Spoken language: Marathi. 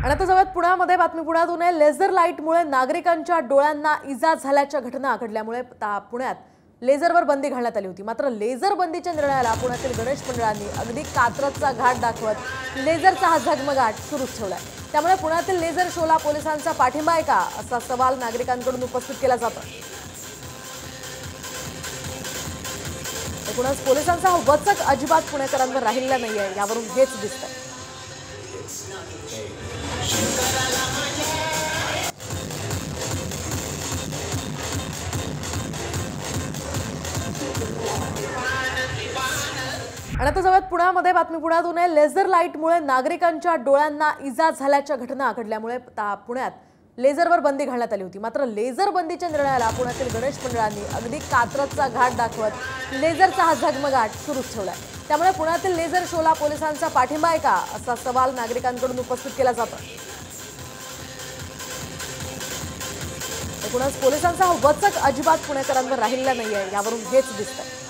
आणि आता सगळ्यात पुण्यामध्ये बातमी पुण्यातून आहे। लेझर लाईटमुळे नागरिकांच्या डोळ्यांना इजा झाल्याच्या घटना घडल्यामुळे पुण्यात लेझरवर बंदी घालण्यात आली होती। मात्र लेझर बंदीच्या निर्णयाला पुण्यातील गणेश मंडळांनी अगदी कात्रजचा घाट दाखवत लेझरचा हा झगमगाट सुरूच ठेवलाय। त्यामुळे पुण्यातील लेझर शोला पोलिसांचा पाठिंबा आहे का असा सवाल नागरिकांकडून उपस्थित केला जातो। एकूणच पोलिसांचा हा वचक अजिबात पुणेकरांवर राहिलेला नाहीये, यावरून हेच दिसतंय। आणि आता सगळ्यात पुण्यामध्ये बातमी पुण्यातून आहे। लेझर लाईटमुळे नागरिकांच्या डोळ्यांना इजा झाल्याच्या घटना घडल्यामुळे पुण्यात लेझरवर बंदी घालण्यात आली होती। मात्र लेझर बंदीच्या निर्णयाला पुण्यातील गणेश मंडळांनी अगदी कात्रजचा घाट दाखवत लेझरचा हा झगमगाट सुरूच ठेवलाय। त्यामुळे पुण्यातील लेझर शोला पोलिसांचा पाठिंबा आहे का असा सवाल नागरिकांकडून उपस्थित केला जातो। एकूणच पोलिसांचा हा वचक अजिबात पुणेकरांवर राहिलेला नाहीये, यावरून हेच दिसतंय।